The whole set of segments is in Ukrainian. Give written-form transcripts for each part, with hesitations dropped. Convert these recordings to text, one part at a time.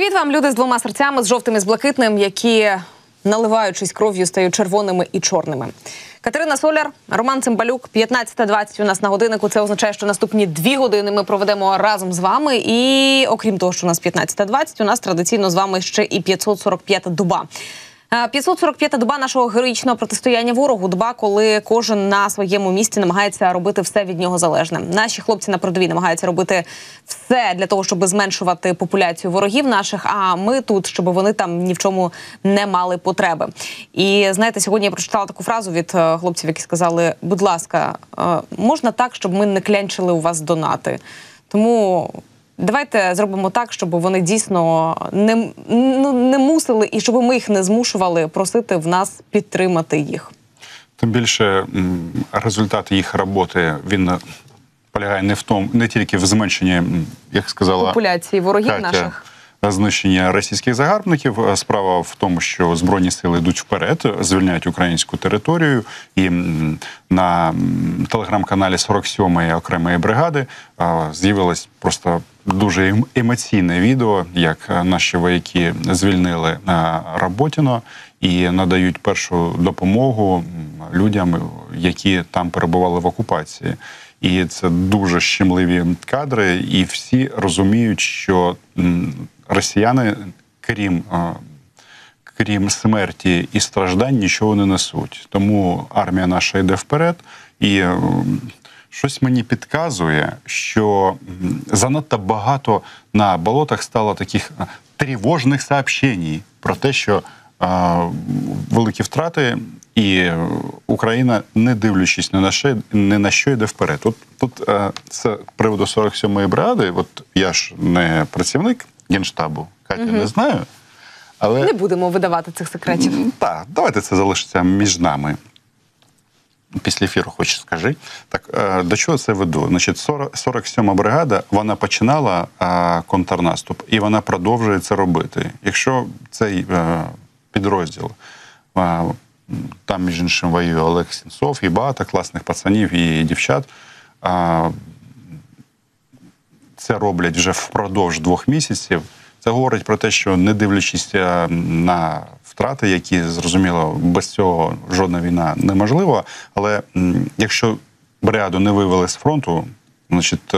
Привіт вам, люди з двома серцями, з жовтим і з блакитним, які, наливаючись кров'ю, стають червоними і чорними. Катерина Соляр, Роман Цимбалюк, 15:20 у нас на годиннику. Це означає, що наступні 2 години ми проведемо разом з вами. І, окрім того, що у нас 15:20, у нас традиційно з вами ще і 545-та доба. 545-та доба нашого героїчного протистояння ворогу. Доба, коли кожен на своєму місці намагається робити все від нього залежне. Наші хлопці на передовій намагаються робити все для того, щоб зменшувати популяцію ворогів наших, а ми тут, щоб вони там ні в чому не мали потреби. І, знаєте, сьогодні я прочитала таку фразу від хлопців, які сказали: будь ласка, можна так, щоб ми не клянчили у вас донати? Тому давайте зробимо так, щоб вони дійсно не мусили і щоб ми їх не змушували просити в нас підтримати їх. Тим більше результат їх роботи, він полягає не тільки в зменшенні, як сказала популяції ворогів Катя, наших. Знищення російських загарбників. Справа в тому, що Збройні сили йдуть вперед, звільняють українську територію. І на телеграм-каналі 47-ї окремої бригади з'явилось просто дуже емоційне відео, як наші вояки звільнили Роботино і надають першу допомогу людям, які там перебували в окупації. І це дуже щемливі кадри, і всі розуміють, що росіяни, крім смерті і страждань, нічого не несуть. Тому армія наша йде вперед, і щось мені підказує, що занадто багато на болотах стало таких тривожних сообщень про те, що великі втрати, і Україна, не дивлячись ні на що, йде вперед. Тут з приводу 47-ї бригади, я ж не працівник Генштабу, Катя не знаю, але... Не будемо видавати цих секретів. Так, давайте це залишиться між нами. Після ефіру хоч скажи. Так, до чого це веду? Значить, 47-ма бригада, вона починала контрнаступ, і вона продовжує це робити. Якщо цей підрозділ, там, між іншим, воює Олег Сенцов і багато класних пацанів і дівчат, це роблять вже впродовж 2 місяців, це говорить про те, що не дивлячись на втрати, які, зрозуміло, без цього жодна війна неможлива, але якщо бригаду не вивели з фронту, значить,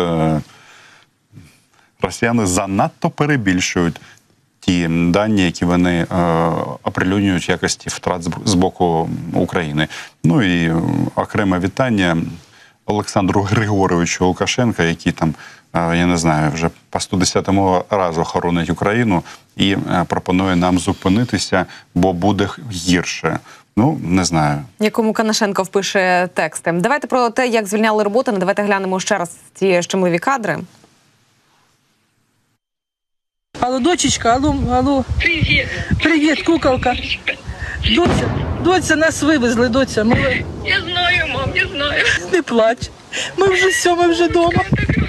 росіяни занадто перебільшують ті дані, які вони оприлюднюють в якості втрат з боку України. Ну і окреме вітання Олександру Григоровичу Лукашенка, який там, я не знаю, вже по 110-му разу хоронить Україну і пропонує нам зупинитися, бо буде гірше. Ну, не знаю. Якому Конашенко впише тексти. Давайте про те, як звільняли Роботино, давайте глянемо ще раз ці щемливі кадри. Алло, дочечка, алло. Привіт. Привіт, куколка. Доця, нас вивезли, доця. Я знаю, мам, я знаю. Не плач. Ми вже вдома.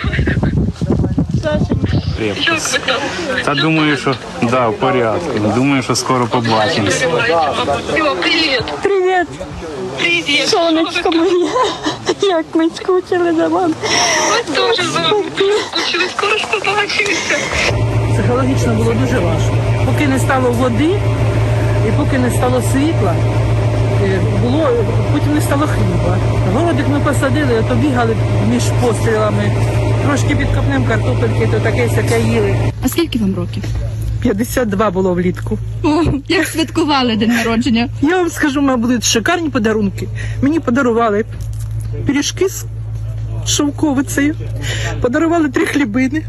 Як ви там? Та думаю, що да, в порядку. Думаю, що скоро побачимося. Все, привіт. Привіт, Привіт. сонечко моє. Як ми скучили за вами. Ми теж з вами скучили, скоро ж побачимося. Психологічно було дуже важко. Поки не стало води і поки не стало світла, потім не стало хліба. Городик ми посадили, то бігали між пострілами. Трошки під копнем картопельки, то таке-сяке їли. А скільки вам років? 52 було влітку. О, як святкували день народження? Я вам скажу, мабуть, будуть шикарні подарунки. Мені подарували пиріжки з шовковицею, подарували 3 хлібини,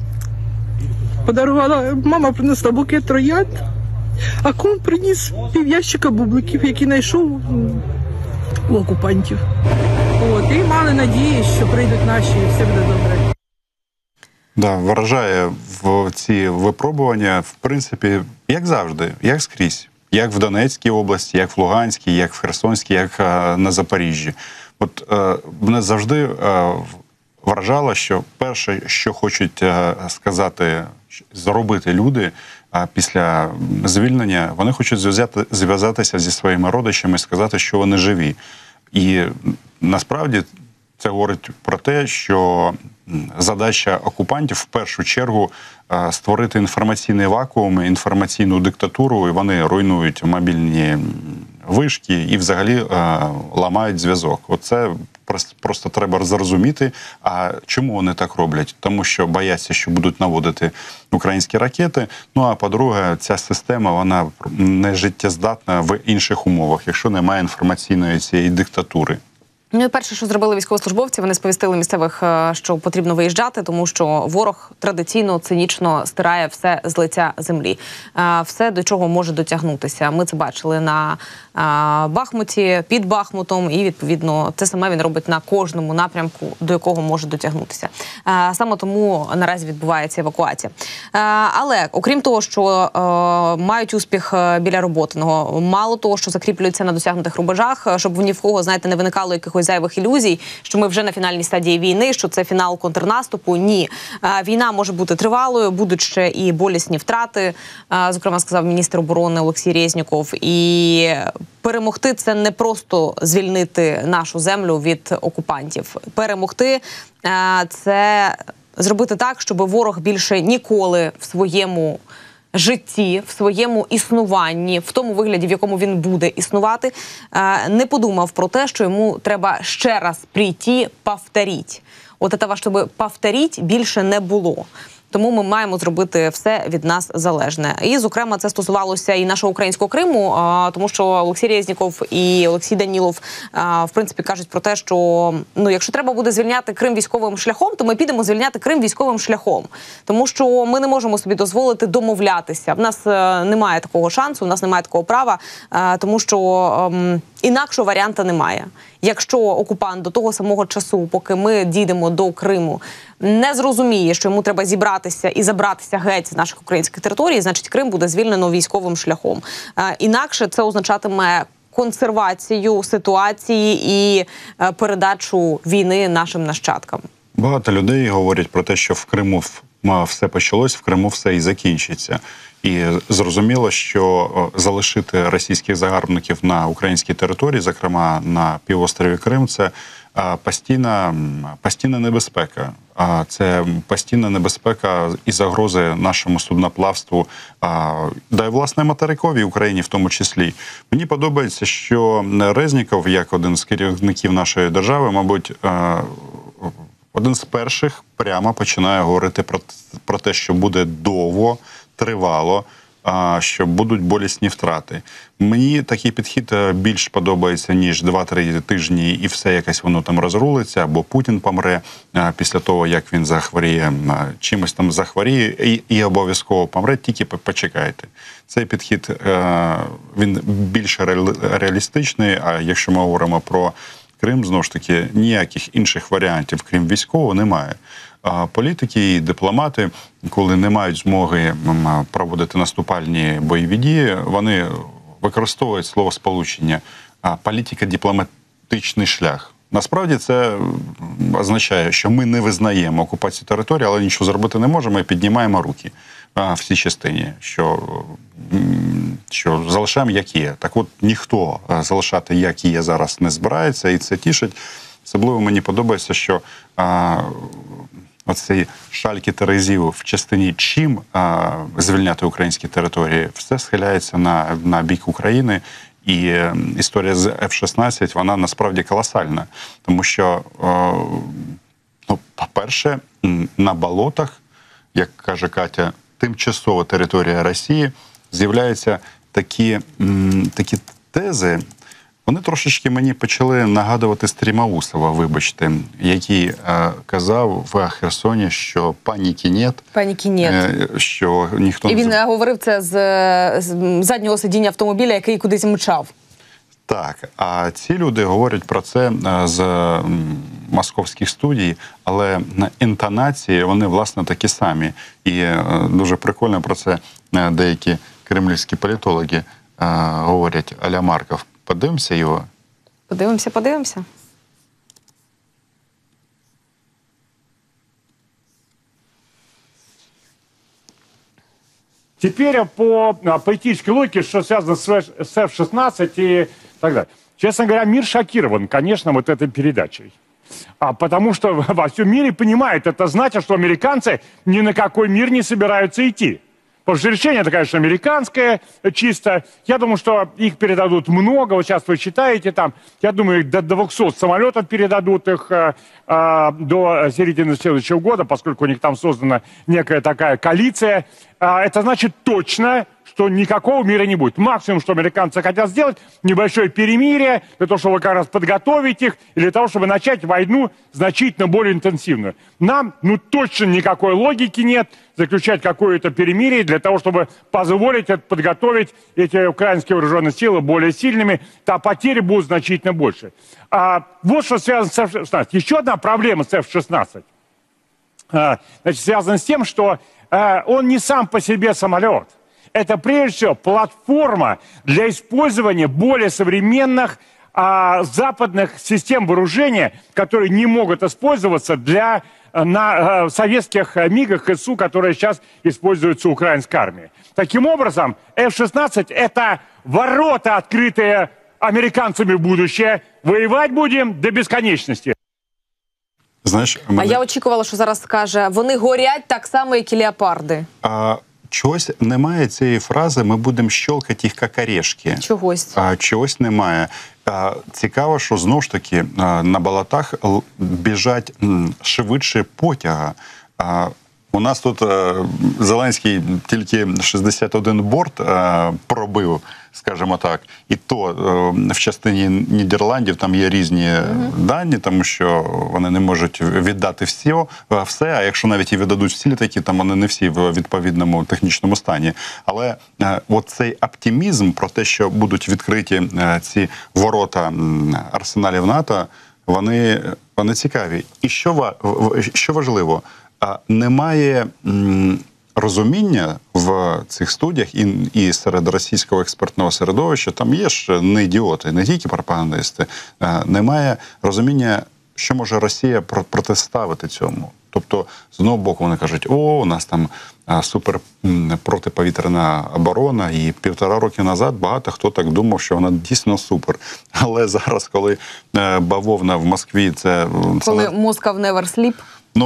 мама принесла букет троянд, а кум приніс пів'ящика бубликів, які знайшов у окупантів. І мали надії, що прийдуть наші і все буде добре. Да, вражає в ці випробування, в принципі, як завжди, як скрізь. Як в Донецькій області, як в Луганській, як в Херсонській, як на Запоріжжі. Мене завжди вражало, що перше, що хочуть сказати, зробити люди після звільнення, вони хочуть зв'язатися зі своїми родичами і сказати, що вони живі. І насправді Це говорить про те, що задача окупантів в першу чергу створити інформаційний вакуум, інформаційну диктатуру, і вони руйнують мобільні вишки і взагалі ламають зв'язок. Оце просто треба зрозуміти. А чому вони так роблять? Тому що бояться, що будуть наводити українські ракети. Ну а по-друге, ця система, вона не життєздатна в інших умовах, якщо немає інформаційної цієї диктатури. Ну і перше, що зробили військовослужбовці, вони сповістили місцевих, що потрібно виїжджати, тому що ворог традиційно, цинічно стирає все з лиця землі. Все, до чого може дотягнутися. Ми це бачили на Бахмуті, під Бахмутом, і, відповідно, це саме він робить на кожному напрямку, до якого може дотягнутися. Саме тому наразі відбувається евакуація. Але, окрім того, що мають успіх біля Роботиного, мало того, що закріплюються на досягнутих рубежах, щоб ні в кого, знаєте, не виникало якихось зайвих ілюзій, що ми вже на фінальній стадії війни, що це фінал контрнаступу. Ні. Війна може бути тривалою, будуть ще і болісні втрати, зокрема, сказав міністр оборони Олексій Резніков. І перемогти – це не просто звільнити нашу землю від окупантів. Перемогти – це зробити так, щоб ворог більше ніколи в своєму житті, в своєму існуванні, в тому вигляді, в якому він буде існувати, не подумав про те, що йому треба ще раз прийти, повторіть. От этого, щоб повторіть, більше не було. Тому ми маємо зробити все від нас залежне. І, зокрема, це стосувалося і нашого українського Криму, тому що Олексій Резніков і Олексій Данілов, в принципі, кажуть про те, що якщо треба буде звільняти Крим військовим шляхом, то ми підемо звільняти Крим військовим шляхом. Тому що ми не можемо собі дозволити домовлятися. В нас немає такого шансу, в нас немає такого права, тому що інакшого варіанта немає. Якщо окупант до того самого часу, поки ми дійдемо до Криму, не зрозуміє, що йому треба зібратися і забратися геть з наших українських територій, значить Крим буде звільнено військовим шляхом. Інакше це означатиме консервацію ситуації і передачу війни нашим нащадкам. Багато людей говорять про те, що в Криму все почалось, в Криму все і закінчиться. І зрозуміло, що залишити російських загарбників на українській території, зокрема на півострові Крим, це постійна небезпека. Це постійна небезпека і загрози нашому судноплавству, да й, власне, материковій Україні в тому числі. Мені подобається, що Резніков, як один з керівників нашої держави, мабуть, один з перших прямо починає говорити про те, що буде довго, тривало, що будуть болісні втрати. Мені такий підхід більш подобається, ніж 2-3 тижні і все якось воно там розрулиться, або Путін помре після того, як він захворіє, чимось там захворіє і обов'язково помре, тільки почекайте. Цей підхід, він більш реалістичний, а якщо ми говоримо про Крим, знову ж таки, ніяких інших варіантів, крім військового, немає. Політики і дипломати, коли не мають змоги проводити наступальні бойові дії, вони використовують словосполучення політико-дипломатичний шлях. Насправді це означає, що ми не визнаємо окупацію території, але нічого зробити не можемо і піднімаємо руки в цій частині, що залишаємо як є. Так от ніхто залишати як є зараз не збирається, і це тішить. Особливо мені подобається, що оцей шальки терезів в частині чим звільняти українські території, все схиляється на бік України. І історія з F-16, вона насправді колосальна. Тому що, по-перше, на болотах, як каже Катя, тимчасова територія Росії, з'являються такі тези. Вони трошечки мені почали нагадувати Стрімаусова, вибачте, який казав в Херсоні, що паніки нет. Паніки нет. Що ніхто і він говорив це з заднього сидіння автомобіля, який кудись мчав. Так, а ці люди говорять про це з московських студій, але на інтонації вони, власне, такі самі. І дуже прикольно про це деякі кремлівські політологи говорять, а-ля Марков. Подивимося его? Подивимося. Теперь по политической логике, что связано с F-16 и так далее. Честно говоря, мир шокирован, конечно, вот этой передачей. Потому что во всем мире понимают, это значит, что американцы ни на какой мир не собираются идти. Потому что решение это, конечно, американское чисто. Я думаю, что их передадут много. Вот сейчас вы читаете там. Я думаю, до 200 самолетов передадут их до середины следующего года, поскольку у них там создана некая такая коалиция. Это значит точно, что никакого мира не будет. Максимум, что американцы хотят сделать, небольшое перемирие, для того, чтобы как раз подготовить их, и для того, чтобы начать войну значительно более интенсивную. Нам, точно никакой логики нет заключать какое-то перемирие для того, чтобы позволить подготовить эти украинские вооруженные силы более сильными, то потери будут значительно больше. Вот что связано с F-16. Еще одна проблема с F-16. Связана с тем, что он не сам по себе самолет. Это прежде всего платформа для использования более современных западных систем вооружения, которые не могут использоваться на советских МиГах СУ, которые сейчас используются украинской армией. Таким образом, F-16 – это ворота, открытые американцами в будущее. Воевать будем до бесконечности. Знаєш, А я очікувала, що зараз скаже, вони горять так само, як і леопарди. Чогось немає цієї фрази «ми будемо щелкати їх, як орешки». Чогось немає. Цікаво, що знову ж таки на болотах біжать швидше потяга. У нас тут Зеленський тільки 61 борт пробив, скажімо так. І то в частині Нідерландів там є різні дані, тому що вони не можуть віддати все, а якщо навіть і віддадуть всі літаки, там вони не всі в відповідному технічному стані. Але от цей оптимізм про те, що будуть відкриті ці ворота арсеналів НАТО, вони цікаві. І що важливо, немає розуміння в цих студіях і серед російського експертного середовища, там є ж не ідіоти, не тільки пропагандисти, немає розуміння, що може Росія протиставити цьому. Тобто, з одного боку, вони кажуть, у нас там супер протиповітряна оборона, і 1,5 роки назад багато хто так думав, що вона дійсно супер. Але зараз, коли бавовна в Москві, це... Коли Moscow never sleep.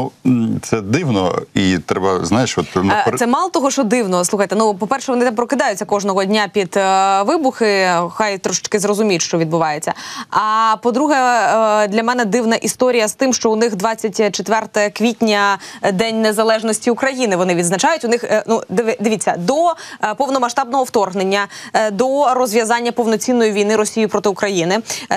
Це дивно, і треба, знаєш, Це мало того, що дивно. Слухайте, по-перше, вони там прокидаються кожного дня під вибухи, хай трошечки зрозуміють, що відбувається. А по-друге, для мене дивна історія з тим, що у них 24 квітня День Незалежності України вони відзначають. У них, дивіться, до повномасштабного вторгнення, до розв'язання повноцінної війни Росії проти України,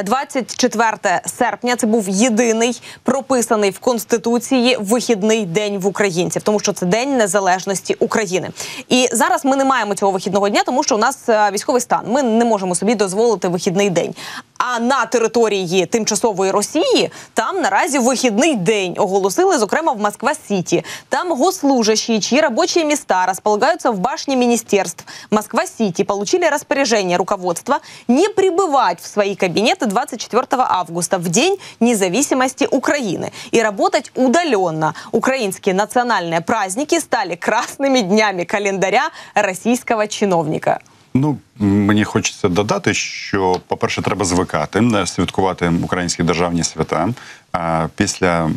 24 серпня це був єдиний прописаний в Конституції вихідний день в українців, тому що це День Незалежності України. І зараз ми не маємо цього вихідного дня, тому що у нас військовий стан. Ми не можемо собі дозволити вихідний день. А на території тимчасової Росії там наразі вихідний день оголосили, зокрема в Москва-Сити. Там госслужащие, чьи рабочие места располагаются в башне министерств Москва-Сити, получили распоряжение руководства не прибывать в свои кабинеты 24 августа, в День независимости Украины, и работать удаленно. Украинские национальные праздники стали красными днями календаря российского чиновника. Мені хочеться додати, що, по-перше, треба звикати, святкувати українські державні свята. Після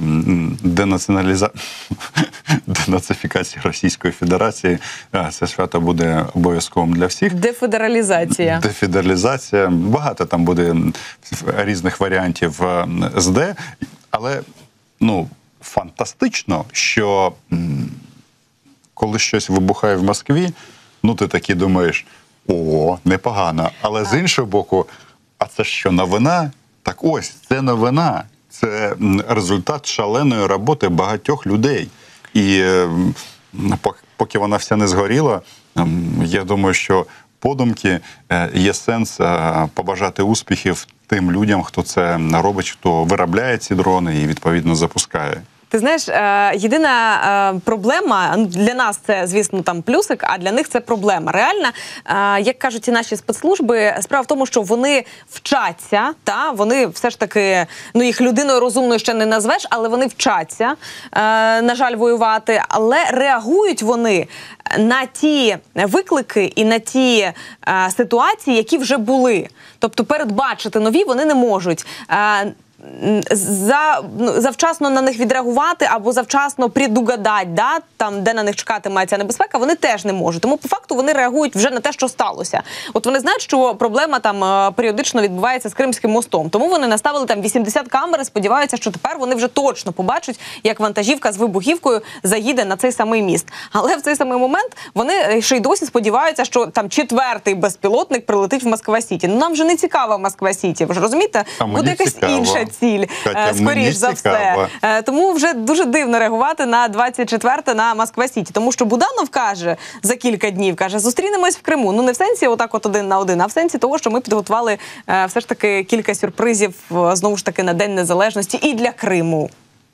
денацифікації Російської Федерації це свято буде обов'язковим для всіх. Дефедералізація. Дефедералізація. Багато там буде різних варіантів СД. Але, фантастично, що коли щось вибухає в Москві, ти таки думаєш, непогано. Але з іншого боку, а це що, новина? Так ось, це новина. Це результат шаленої роботи багатьох людей. І поки вона вся не згоріла, я думаю, що подумки є сенс побажати успіхів тим людям, хто це робить, хто виробляє ці дрони і, відповідно, запускає. Ти знаєш, єдина проблема, для нас це, звісно, там плюсик, а для них це проблема. Реальна, як кажуть і наші спецслужби, справа в тому, що вони вчаться, вони все ж таки, їх людиною розумною ще не назвеш, але вони вчаться, на жаль, воювати, але реагують вони на ті виклики і на ті ситуації, які вже були. Тобто передбачити нові вони не можуть. завчасно на них відреагувати або завчасно предугадати, да, там, де на них чекатиме ця небезпека, вони теж не можуть. Тому по факту вони реагують вже на те, що сталося. От вони знають, що проблема там періодично відбувається з Кримським мостом. Тому вони наставили там 80 камер і сподіваються, що тепер вони вже точно побачать, як вантажівка з вибухівкою заїде на цей самий міст. Але в цей самий момент вони ще й досі сподіваються, що там 4-й безпілотник прилетить в Москва-Сіті. Ну нам вже не цікава Москва-Сіті, ви ж розумієте? Буде якась інша ціль, Катя, скоріш за все. Тому вже дуже дивно реагувати на 24-те на Москва-Сіті. Тому що Буданов каже за кілька днів, каже, зустрінемось в Криму. Ну не в сенсі отак от 1 на 1, а в сенсі того, що ми підготували все ж таки кілька сюрпризів, знову ж таки, на День Незалежності і для Криму.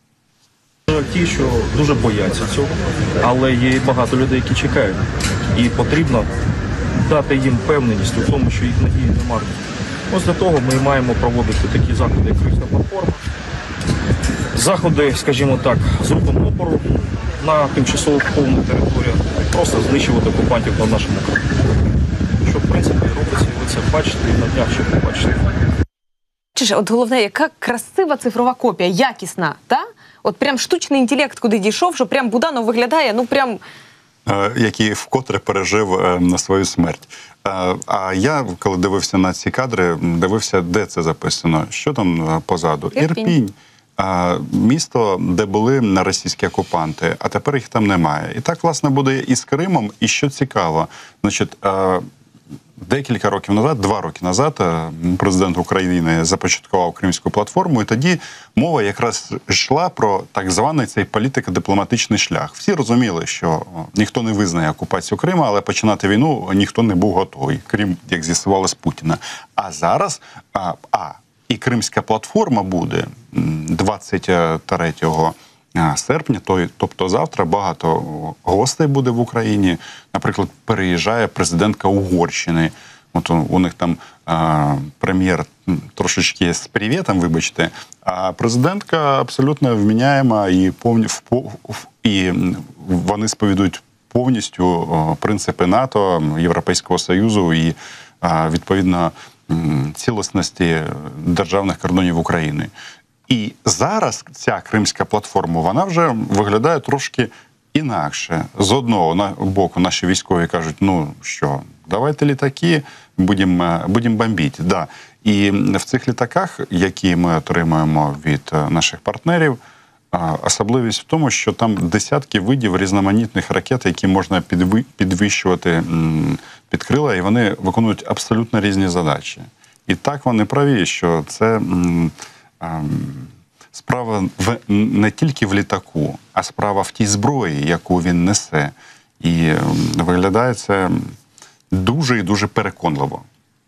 Ті, що дуже бояться цього, але є багато людей, які чекають. І потрібно дати їм впевненість у тому, що їх надії не марні. Ось для того ми маємо проводити такі заходи, як Кримська платформа. Заходи, скажімо так, з рухом опору на тимчасово окуповану територію, просто знищувати окупантів на нашому краї. Що, в принципі, робиться, і ви це бачите, і на днях ще побачите. От головне, яка красива цифрова копія, якісна, та? От прям штучний інтелект куди дійшов, що прям Буданов виглядає, ну прям... Який вкотре пережив на свою смерть. А я, коли дивився на ці кадри, дивився, де це записано, що там позаду. Ірпінь. Місто, де були російські окупанти, а тепер їх там немає. І так, власне, буде і з Кримом. І що цікаво, значить, декілька років назад, 2 роки назад, президент України започаткував Кримську платформу, і тоді мова якраз йшла про так званий цей політико-дипломатичний шлях. Всі розуміли, що ніхто не визнає окупацію Криму, але починати війну ніхто не був готовий, крім, як з'ясувалось, Путіна. А зараз, і Кримська платформа буде 23 серпня, тобто завтра, багато гостей буде в Україні. Наприклад, переїжджає президентка Угорщини. От у них там прем'єр трошечки з привітом, вибачте, а президентка абсолютно вміняєма і вони сповідують повністю принципи НАТО, Європейського Союзу і, відповідно, цілісності державних кордонів України. І зараз ця Кримська платформа, вона вже виглядає трошки інакше. З одного боку наші військові кажуть, ну що, давайте літаки, будемо бомбити. Да. І в цих літаках, які ми отримуємо від наших партнерів, особливість в тому, що там десятки видів різноманітних ракет, які можна підвищувати під крила, і вони виконують абсолютно різні задачі. І так вони праві, що це справа не тільки в літаку, а справа в тій зброї, яку він несе. І виглядає це дуже і дуже переконливо.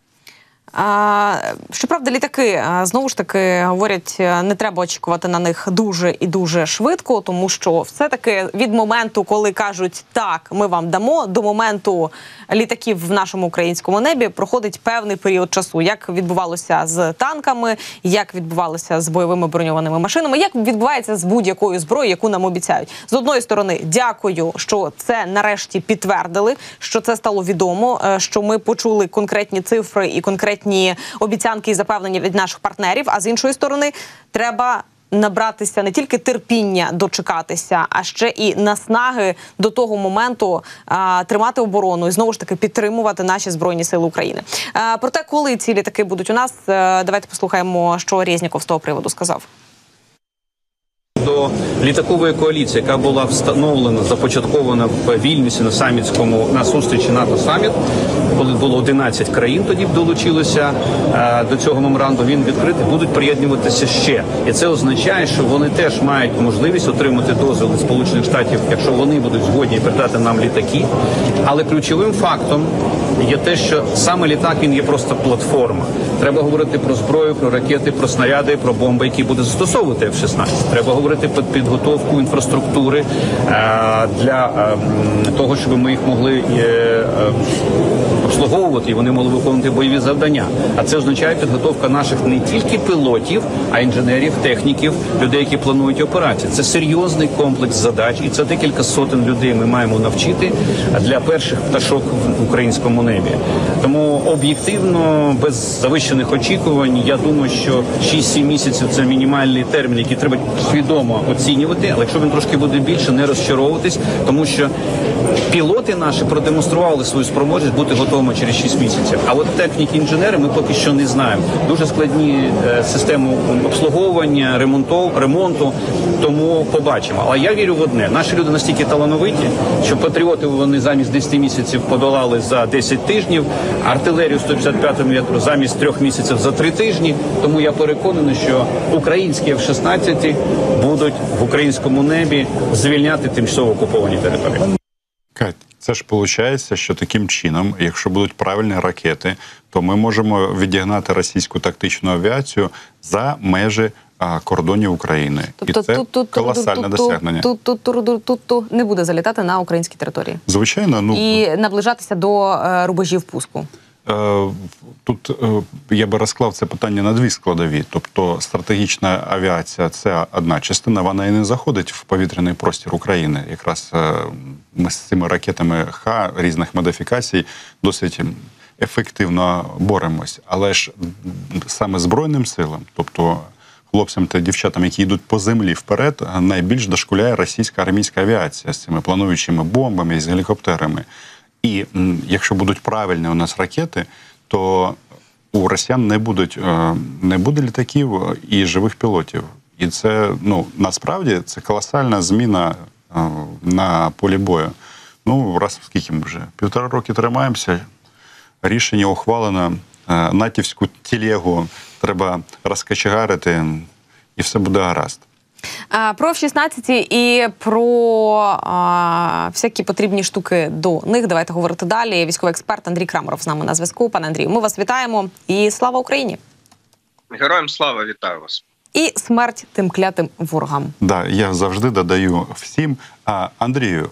Щоправда, літаки, знову ж таки, говорять, не треба очікувати на них дуже і дуже швидко, тому що все-таки від моменту, коли кажуть «так, ми вам дамо», до моменту літаків в нашому українському небі проходить певний період часу. Як відбувалося з танками, як відбувалося з бойовими броньованими машинами, як відбувається з будь-якою зброєю, яку нам обіцяють. З одної сторони, дякую, що це нарешті підтвердили, що це стало відомо, що ми почули конкретні цифри і конкретні обіцянки і запевнення від наших партнерів, а з іншої сторони, треба набратися не тільки терпіння дочекатися, а ще і наснаги до того моменту тримати оборону і знову ж таки підтримувати наші Збройні Сили України. Проте, коли ці літаки будуть у нас, давайте послухаємо, що Резніков з того приводу сказав. До літакової коаліції, яка була встановлена, започаткована в Вільнюсі на зустрічі НАТО-саміт, коли було 11 країн, тоді долучилося до цього меморандуму, він відкритий, будуть приєднуватися ще. І це означає, що вони теж мають можливість отримати дозвіл від Сполучених Штатів, якщо вони будуть згодні передати нам літаки. Але ключовим фактом є те, що саме літак, він є просто платформа. Треба говорити про зброю, про ракети, про снаряди, про бомби, які буде застосовувати F-16. Треба говорити про підготовку інфраструктури для того, щоб ми їх могли обслуговувати, і вони могли виконувати бойові завдання. А це означає підготовка наших не тільки пілотів, а й інженерів, техніків, людей, які планують операції. Це серйозний комплекс задач, і це декілька сотень людей ми маємо навчити для перших пташок в українському небі. Тому об'єктивно, без завищених очікувань, я думаю, що 6-7 місяців – це мінімальний термін, який треба свідомо оцінювати, але якщо він трошки буде більше, не розчаровуватись, тому що пілоти наші продемонстрували свою спроможність бути готовими через 6 місяців. А от техніки, інженери ми поки що не знаємо. Дуже складні системи обслуговування, ремонту, тому побачимо. Але я вірю в одне. Наші люди настільки талановиті, що патріоти вони замість 10 місяців подолали за 10 тижнів, артилерію 155 мм замість 3 місяців за 3 тижні. Тому я переконаний, що українські F-16 будуть в українському небі звільняти тимчасово окуповані території. Кать, це ж виходить, що таким чином, якщо будуть правильні ракети, то ми можемо відігнати російську тактичну авіацію за межі кордонів України. Тобто, і це колосальне досягнення. Тут не буде залітати на українські території. Звичайно. І наближатися до рубежів пуску. Тут я би розклав це питання на дві складові. Тобто стратегічна авіація – це одна частина, вона і не заходить в повітряний простір України. Якраз ми з цими ракетами Х різних модифікацій досить ефективно боремось. Але ж саме Збройним силам, тобто хлопцям та дівчатам, які йдуть по землі вперед, найбільш дошкуляє російська армійська авіація з цими плануючими бомбами і з гелікоптерами. І якщо будуть правильні у нас ракети, то у росіян не буде літаків і живих пілотів. І це, насправді, це колосальна зміна на полі бою. Раз скільки ми вже? 1,5 роки тримаємося, рішення ухвалено, натівську телегу треба розкачегарити, і все буде гаразд. Про F-16 і про всякі потрібні штуки до них давайте говорити далі. Військовий експерт Андрій Крамаров з нами на зв'язку. Пане Андрію, ми вас вітаємо і слава Україні! Героям слава, вітаю вас! І смерть тим клятим ворогам. Я завжди додаю всім. Андрію,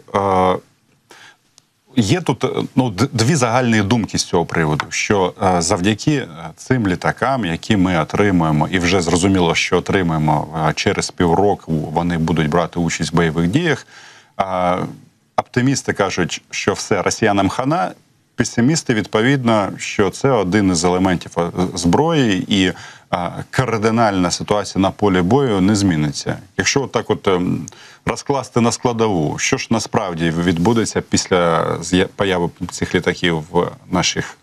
є тут дві загальні думки з цього приводу, що завдяки цим літакам, які ми отримуємо, і вже зрозуміло, що отримуємо через півроку, вони будуть брати участь в бойових діях, оптимісти кажуть, що все, росіянам хана, песимісти, відповідно, що це один із елементів зброї, і кардинальна ситуація на полі бою не зміниться. Якщо так розкласти на складову, що ж насправді відбудеться після появи цих літаків в наших?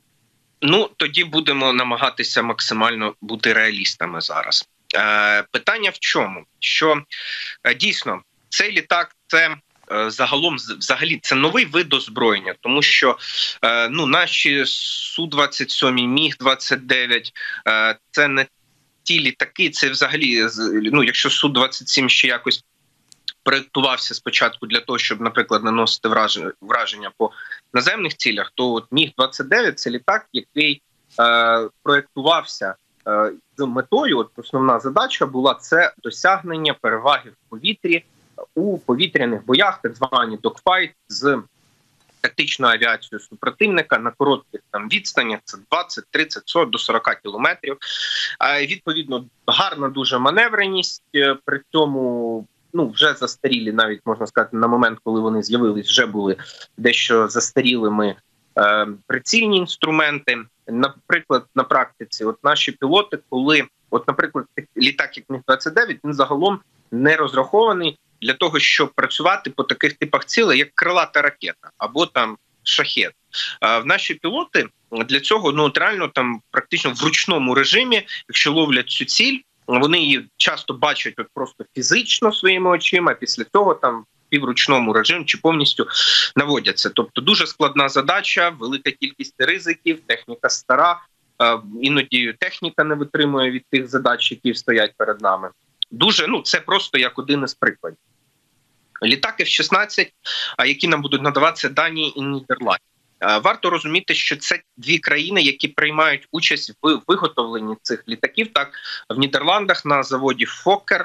Тоді будемо намагатися максимально бути реалістами зараз. Питання в чому? Що дійсно цей літак – це загалом, взагалі, це новий вид озброєння, тому що наші Су-27, Міг-29 це не ті літаки, це взагалі, якщо Су-27 ще якось проєктувався спочатку для того, щоб, наприклад, наносити враження по наземних цілях, то Міг-29 – це літак, який проєктувався з метою, основна задача була це досягнення переваги в повітрі у повітряних боях, так звані догфайт з тактичною авіацією супротивника на коротких відстанях, це 20, 30, 40 до 40 кілометрів. Відповідно, гарна дуже маневреність, при цьому вже застарілі, навіть можна сказати, на момент, коли вони з'явились, вже були дещо застарілими прицільні інструменти. Наприклад, на практиці, наші пілоти, коли, наприклад, літак як Міг-29, він загалом не розрахований для того, щоб працювати по таких типах цілей, як крилата ракета або шахет. В наші пілоти для цього реально практично в ручному режимі, якщо ловлять цю ціль, вони її часто бачать просто фізично своїми очима, а після цього в півручному режимі чи повністю наводяться. Тобто дуже складна задача, велика кількість ризиків, техніка стара, іноді техніка не витримує від тих задач, які стоять перед нами. Дуже, це просто як один із прикладів. Літак F-16, які нам будуть надаватися Данії і Нідерланди. Варто розуміти, що це дві країни, які приймають участь в виготовленні цих літаків. Так, в Нідерландах на заводі Fokker,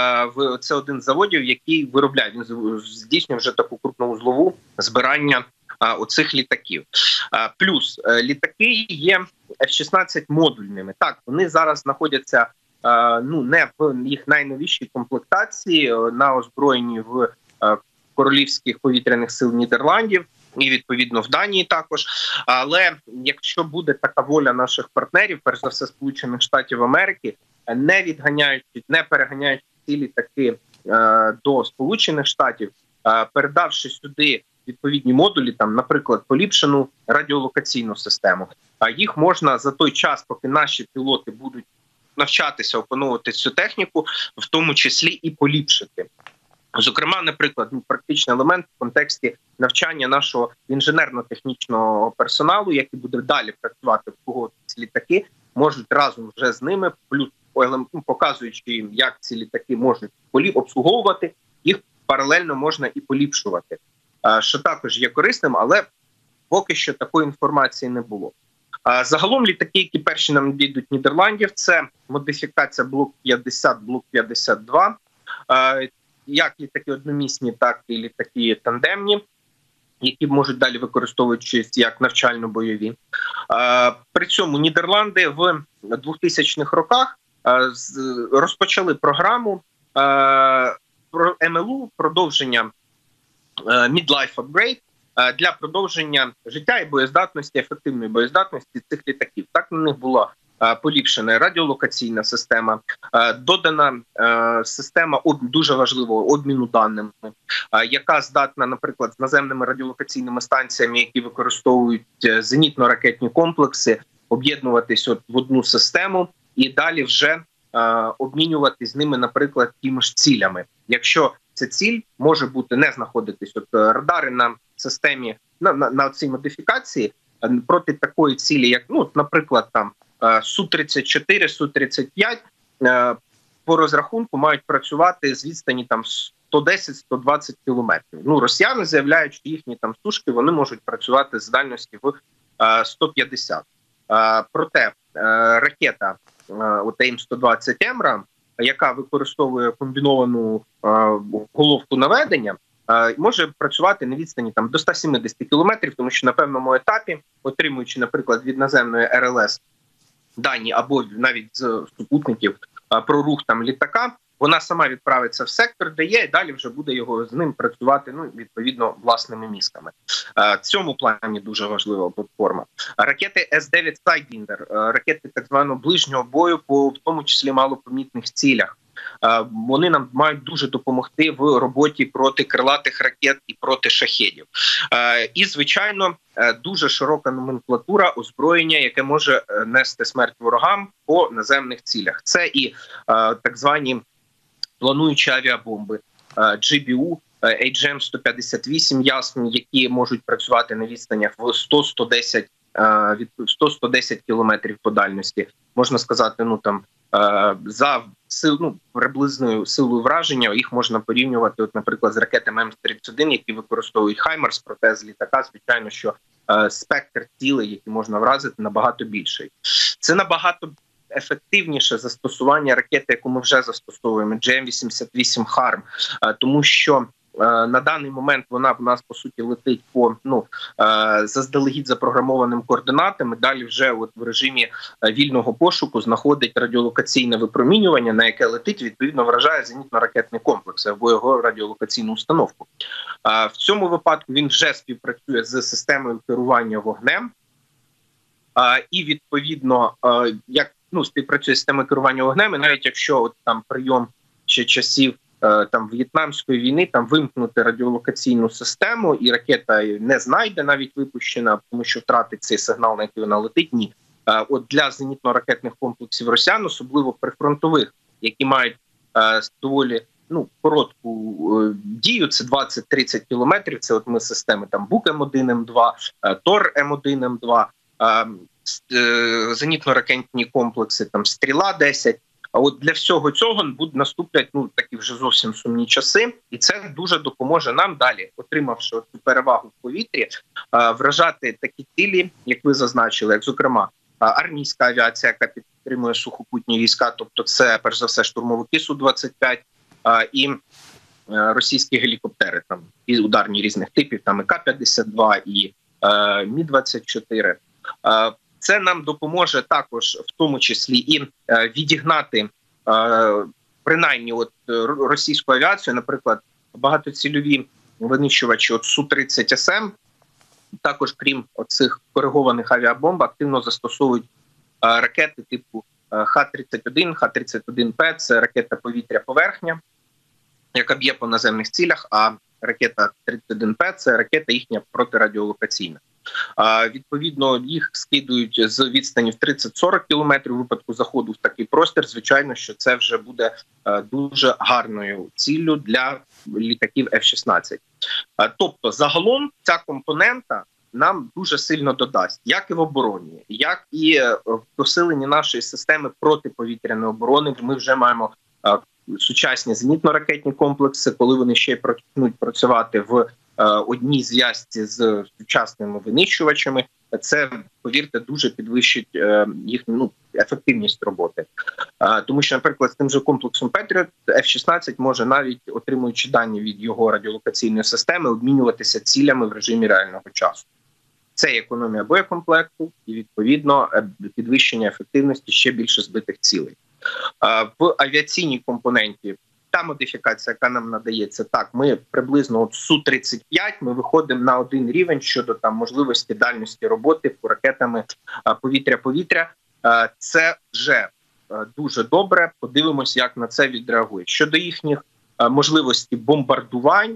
це один з заводів, який виробляє, він здійснює вже таку крупновузлову збирання оцих літаків. Плюс літаки є F-16 модульними. Так, вони зараз знаходяться не в їх найновішій комплектації, на озброєнні в Королівських повітряних сил Нідерландів і, відповідно, в Данії також. Але якщо буде така воля наших партнерів, перш за все Сполучених Штатів Америки, не переганяючи ці літаки до Сполучених Штатів, передавши сюди відповідні модулі, там, наприклад, поліпшену радіолокаційну систему, їх можна за той час, поки наші пілоти будуть навчатися опановувати цю техніку, в тому числі і поліпшити. Зокрема, наприклад, практичний елемент в контексті навчання нашого інженерно-технічного персоналу, який буде далі працювати в ці літаки, можуть разом вже з ними, плюс показуючи їм, як ці літаки можуть обслуговувати, їх паралельно можна і поліпшувати, що також є корисним, але поки що такої інформації не було. Загалом літаки, які перші нам надійдуть Нідерландів, це модифікація Блок 50, Блок 52, як літаки одномісні, так і літаки тандемні, які можуть далі використовуватися як навчально-бойові. При цьому Нідерланди в 2000-х роках розпочали програму про МЛУ, продовження Midlife Upgrade, для продовження життя і боєздатності, ефективної боєздатності цих літаків. Так, на них була поліпшена радіолокаційна система, додана система дуже важливого обміну даними, яка здатна, наприклад, з наземними радіолокаційними станціями, які використовують зенітно-ракетні комплекси, об'єднуватись в одну систему і далі вже обмінювати з ними, наприклад, тими ж цілями. Якщо ця ціль може бути не знаходитись, радари на системі, на цій модифікації проти такої цілі, як, наприклад, там Су-34, Су-35 по розрахунку мають працювати з відстані там 110-120 кілометрів. Росіяни заявляють, що їхні там сушки вони можуть працювати з дальності в 150. Проте ракета АІМ-120 «Емрам», яка використовує комбіновану головку наведення, може працювати на відстані там до 170 кілометрів, тому що на певному етапі, отримуючи, наприклад, від наземної РЛС дані або навіть з супутників про рух там літака, вона сама відправиться в сектор, де є, і далі вже буде його з ним працювати, відповідно, власними мізками. В цьому плані дуже важлива платформа. Ракети С-9 Sidewinder, ракети так званого ближнього бою по в тому числі малопомітних цілях. Вони нам мають дуже допомогти в роботі проти крилатих ракет і проти шахедів. І, звичайно, дуже широка номенклатура озброєння, яке може нести смерть ворогам по наземних цілях. Це і так звані плануючі авіабомби, GBU, HM-158 «Ясень», які можуть працювати на відстанях в 100-110 кілометрів по дальності. Можна сказати, за приблизною силою враження їх можна порівнювати, наприклад, з ракетами М-31, які використовують «Хаймарс», проте з літака, звичайно, що спектр цілей, які можна вразити, набагато більший. Це набагато ефективніше застосування ракети, яку ми вже застосовуємо, GM-88 «Харм», тому що на даний момент вона в нас, по суті, летить по заздалегідь запрограмованим координатам, і далі вже в режимі вільного пошуку знаходить радіолокаційне випромінювання, на яке летить, відповідно, вражає зенітно-ракетний комплекс або його радіолокаційну установку. В цьому випадку він вже співпрацює з системою керування вогнем, і, відповідно, співпрацює з системою керування вогнем, і навіть якщо там прийом ще часів В'єтнамської війни, там вимкнути радіолокаційну систему, і ракета не знайде навіть випущена, тому що втратить цей сигнал, на який вона летить, ні. Для зенітно-ракетних комплексів росіян, особливо прифронтових, які мають доволі коротку дію, це 20-30 кілометрів, це ми системи там Бук М1, М2, Тор М1, М2, зенітно-ракетні комплекси, там Стріла-10. А для всього цього наступлять такі вже зовсім сумні часи, і це дуже допоможе нам далі, отримавши цю перевагу в повітрі, вражати такі цілі, як ви зазначили, як, зокрема, армійська авіація, яка підтримує сухопутні війська, тобто це, перш за все, штурмовики Су-25, і російські гелікоптери, там і ударні різних типів, там і К-52, і Мі-24. Це нам допоможе також, в тому числі, і відігнати принаймні російську авіацію, наприклад, багатоцільові винищувачі Су-30СМ, також, крім оцих коригованих авіабомб, активно застосовують ракети типу Х-31, Х-31П, це ракета повітря-поверхня, яка б'є по наземних цілях, а ракета 31П – це ракета їхня протирадіолокаційна. Відповідно, їх скидують з відстані в 30-40 кілометрів. У випадку заходу в такий простір, звичайно, що це вже буде дуже гарною ціллю для літаків F-16. Тобто, загалом, ця компонента нам дуже сильно додасть, як і в обороні, як і в посиленні нашої системи протиповітряної оборони. Ми вже маємо сучасні зенітно-ракетні комплекси, коли вони ще й почнуть працювати в одній зв'язці з сучасними винищувачами. Це, повірте, дуже підвищить їхню ефективність роботи. Тому що, наприклад, з тим же комплексом Patriot F-16 може, навіть отримуючи дані від його радіолокаційної системи, обмінюватися цілями в режимі реального часу. Це економія боєкомплекту і, відповідно, підвищення ефективності ще більше збитих цілей. В авіаційній компоненті та модифікація, яка нам надається, так, ми приблизно Су-35, ми виходимо на один рівень щодо там можливості дальності роботи по ракетами повітря-повітря. Це вже дуже добре. Подивимось, як на це відреагує. Щодо їхніх можливостей бомбардувань,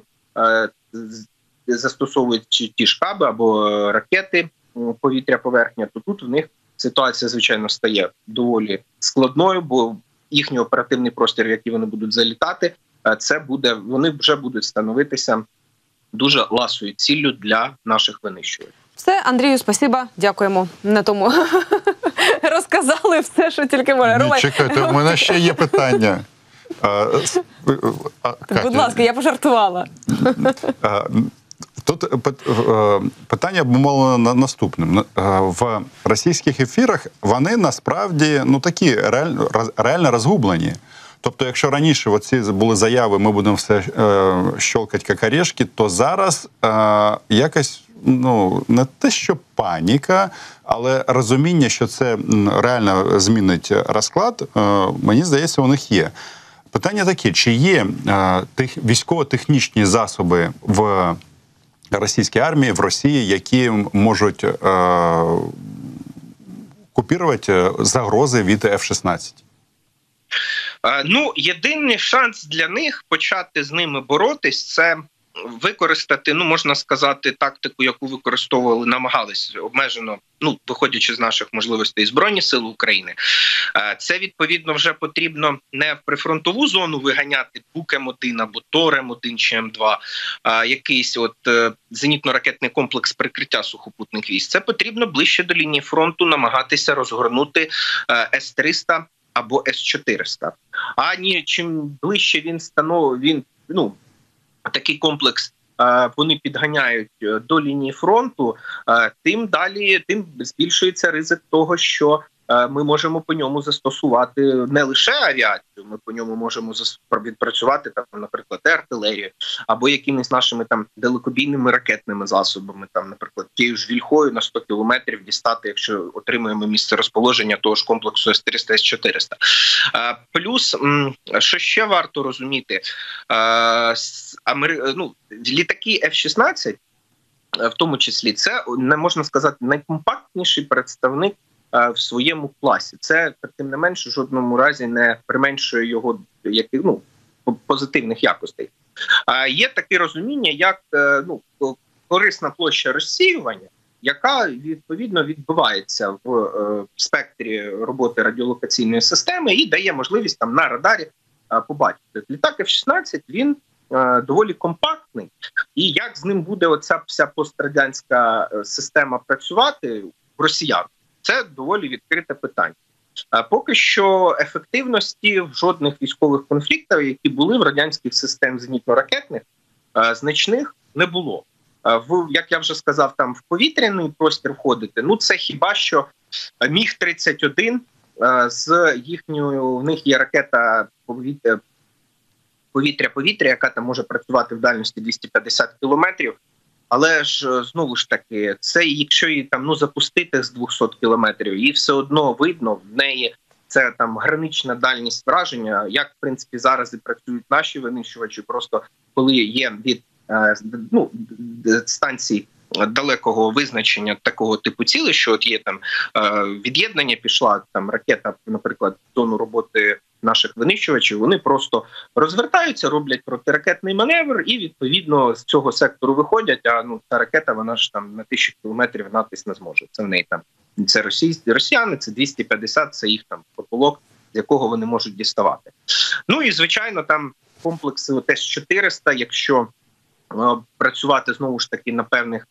застосовуючи ті ж каби або ракети повітря-поверхня, то тут в них ситуація, звичайно, стає доволі складною, бо їхній оперативний простір, в який вони будуть залітати, вони вже будуть становитися дуже ласою ціллю для наших винищувачів. Все, Андрію, спасіба, дякуємо. На тому розказали все, що тільки можна. Чекайте, у мене ще є питання. Будь ласка, я пожартувала. Тут питання обумовлено наступним. В російських ефірах вони насправді такі реально розгублені. Тобто, якщо раніше оці були заяви, ми будемо все щолкати як орешки, то зараз якось, не те, що паніка, але розуміння, що це реально змінить розклад, мені здається, у них є. Питання таке, чи є військово-технічні засоби в російській армії, в Росії, які можуть купувати загрози від F-16? Єдиний шанс для них почати з ними боротись – це використати, можна сказати, тактику, яку намагались обмежено, виходячи з наших можливостей, Збройні Сили України. Це, відповідно, вже потрібно не в прифронтову зону виганяти Бук-М1 або Тор-М1 чи М2, якийсь зенітно-ракетний комплекс прикриття сухопутних військ. Це потрібно ближче до лінії фронту намагатися розгорнути С-300 або С-400. Чим ближче такий комплекс вони підганяють до лінії фронту, тим збільшується ризик того, що ми можемо по ньому застосувати не лише авіацію, ми по ньому можемо відпрацювати, наприклад, артилерію, або якимись нашими далекобійними ракетними засобами, наприклад, тією ж Вільхою на 100 кілометрів дістати, якщо отримуємо місце розположення того ж комплексу С-300, С-400. Плюс, що ще варто розуміти, літаки F-16, в тому числі, це, можна сказати, найкомпактніший представник в своєму класі. Це, тим не менше, в жодному разі не применшує його позитивних якостей. Є таке розуміння, як корисна площа розсіювання, яка, відповідно, відбувається в спектрі роботи радіолокаційної системи і дає можливість на радарі побачити. Літак F-16, він доволі компактний, і як з ним буде оця вся пострадянська система працювати в росіян, це доволі відкрите питання. Поки що ефективності в жодних військових конфліктах, які були в радянських систем зенітно-ракетних, значних не було. Як я вже сказав, в повітряний простір входити, це хіба що Міг-31 з їхньою, в них є ракета повітря-повітря, яка там може працювати в дальності 250 кілометрів. Але ж, знову ж таки, це якщо її там запустити з 200 кілометрів, її все одно видно, в неї це там гранична дальність враження, як, в принципі, зараз і працюють наші винищувачі, просто коли є від станцій далекого визначення такого типу цілей, що от є там від'єднання, пішла там ракета, наприклад, в зону роботи наших винищувачів, вони просто розвертаються, роблять протиракетний маневр і, відповідно, з цього сектору виходять, а ця ракета, вона ж там на 1000 кілометрів натись не зможе. Це в неї там, це росіяни, це 250, це їх там потолок, з якого вони можуть діставати. Ну і, звичайно, там комплекси С-400, якщо працювати, знову ж таки, на певних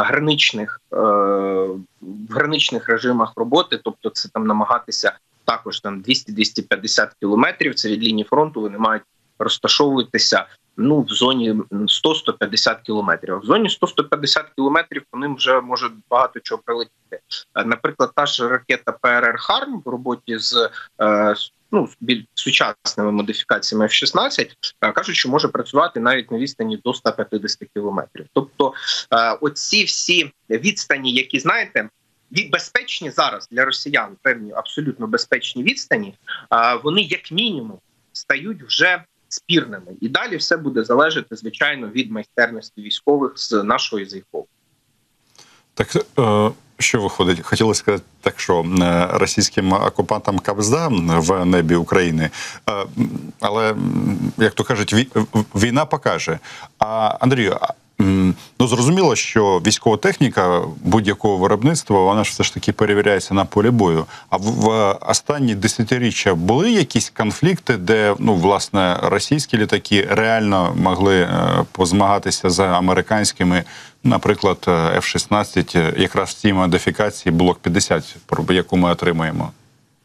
граничних режимах роботи, тобто це там намагатися також там 200-250 кілометрів, це від лінії фронту, вони мають розташовуватися в зоні 100-150 кілометрів. В зоні 100-150 кілометрів по ним вже може багато чого прилетіти. Наприклад, та ж ракета ПРР «Харм» в роботі з більш сучасними модифікаціями F-16, кажуть, що може працювати навіть на відстані до 150 кілометрів. Тобто оці всі відстані, які, знаєте, безпечні зараз для росіян, певні абсолютно безпечні відстані, вони як мінімум стають вже спірними. І далі все буде залежати, звичайно, від майстерності військових з нашого язику. Так, що виходить? Хотілося сказати так, що російським окупантам кабзда в небі України, але, як то кажуть, війна покаже. А, Андрію, зрозуміло, що військова техніка будь-якого виробництва, вона ж все ж таки перевіряється на полі бою. А в останні десятиріччя були якісь конфлікти, де, власне, російські літаки реально могли позмагатися з американськими, наприклад, F-16, якраз в цій модифікації Блок 50, яку ми отримуємо?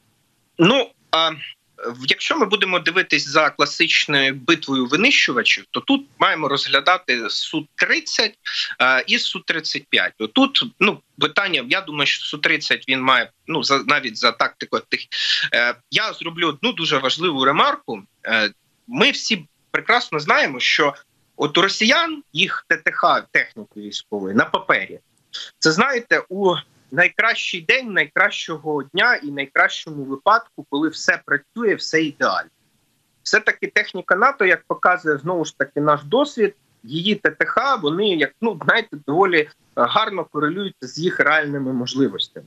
Якщо ми будемо дивитись за класичною битвою винищувачів, то тут маємо розглядати Су-30 і Су-35. Тут питання, я думаю, що Су-30 він має, навіть за тактику тих. Я зроблю одну дуже важливу ремарку. Ми всі прекрасно знаємо, що от у росіян їх ТТХ, техніки військової, на папері. Це, знаєте, у найкращий день, найкращого дня і найкращому випадку, коли все працює, все ідеально. Все-таки техніка НАТО, як показує, знову ж таки, наш досвід, її ТТХ, вони, доволі гарно корелюються з їх реальними можливостями.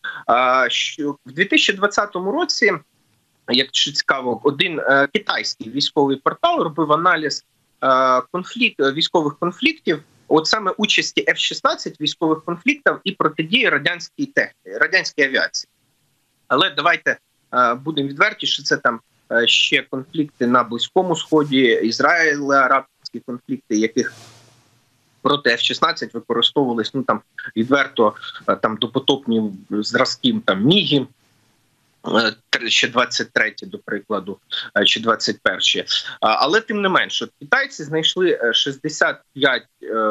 В 2020 році, якщо цікаво, один китайський військовий портал робив аналіз військових конфліктів, от саме участі F-16 в військових конфліктах і протидії радянській авіації. Але давайте будемо відверті, що це там ще конфлікти на Близькому Сході, Ізраїль-арабські конфлікти, яких проти F-16 використовувались відверто допотопні зразки МІГів, ще 23-ті, до прикладу, чи 21-ті. Але тим не менше, китайці знайшли 65,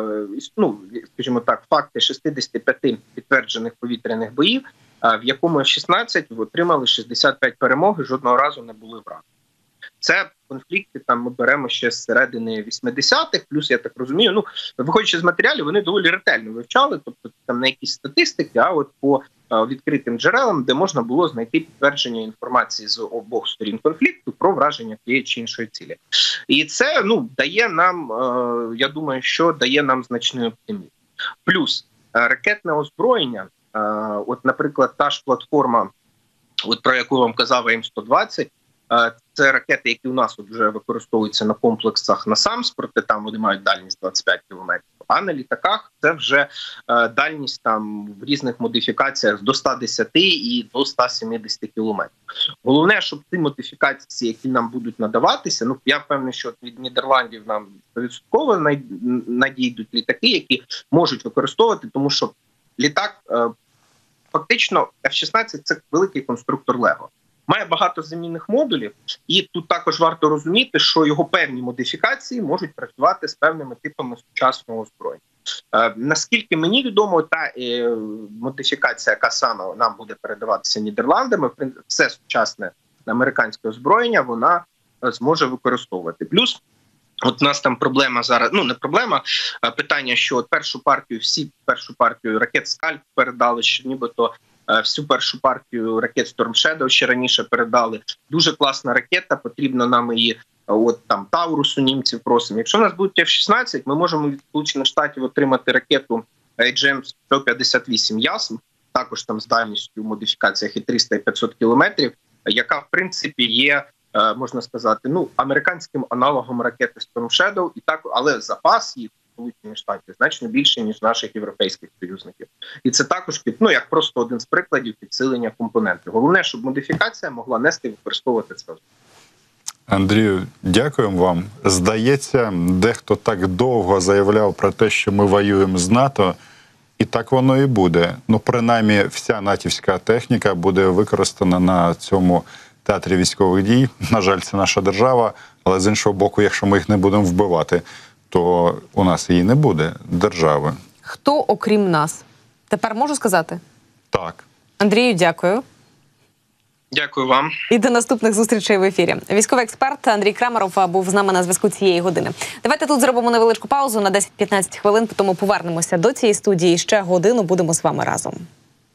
скажімо так, факти 65 підтверджених повітряних боїв, в якому F-16 отримали 65 перемог і жодного разу не були вражені. Це конфлікти, ми беремо ще з середини 80-х, плюс, я так розумію, виходячи з матеріалів, вони доволі ретельно вивчали, тобто там на якісь статистики, а от по відкритим джерелам, де можна було знайти підтвердження інформації з обох сторін конфлікту про враження тієї чи іншої цілі. І це, дає нам, я думаю, що дає нам значний оптимізм. Плюс ракетне озброєння, от, наприклад, та ж платформа, от про яку вам казав АІМ-120, це ракети, які у нас вже використовуються на комплексах НАСАМС, проте там вони мають дальність 25 кілометрів. А на літаках це вже дальність в різних модифікаціях до 110 і до 170 кілометрів. Головне, щоб ці модифікації, які нам будуть надаватися, я впевнений, що від Нідерландів нам 100% надійдуть літаки, які можуть використовувати, тому що літак, фактично, F-16 – це великий конструктор Лего. Має багато замінних модулів, і тут також варто розуміти, що його певні модифікації можуть працювати з певними типами сучасного озброєння. Наскільки мені відомо, та модифікація, яка саме нам буде передаватися Нідерландами, все сучасне американське озброєння, вона зможе використовувати. Плюс, от у нас там проблема зараз, ну не проблема, а питання, що от першу партію ракет «Скальп» передали, що нібито всю першу партію ракет «Storm Shadow» ще раніше передали. Дуже класна ракета, потрібно нам її, от там «Таурус» у німців просимо. Якщо у нас будуть F-16, ми можемо від Сполучених Штатів отримати ракету AGM-158 «Ясм», також там з дальністю в модифікаціях і 300, і 500 кілометрів, яка, в принципі, є, можна сказати, ну, американським аналогом ракети Storm Shadow, і так, але запас їх в Сполучених Штатів значно більше, ніж наших європейських союзників. І це також, ну, як просто один з прикладів підсилення компонентів. Головне, щоб модифікація могла нести і використовувати це. Андрію, дякуємо вам. Здається, дехто так довго заявляв про те, що ми воюємо з НАТО, і так воно і буде. Ну, принаймні, вся натівська техніка буде використана на цьому театрі військових дій. На жаль, це наша держава, але з іншого боку, якщо ми їх не будемо вбивати, то у нас її не буде, держави. Хто окрім нас? Тепер можу сказати? Так. Андрію, дякую. Дякую вам. І до наступних зустрічей в ефірі. Військовий експерт Андрій Крамаров був з нами на зв'язку цієї години. Давайте тут зробимо невеличку паузу на 10-15 хвилин, потім повернемося до цієї студії. Ще годину будемо з вами разом.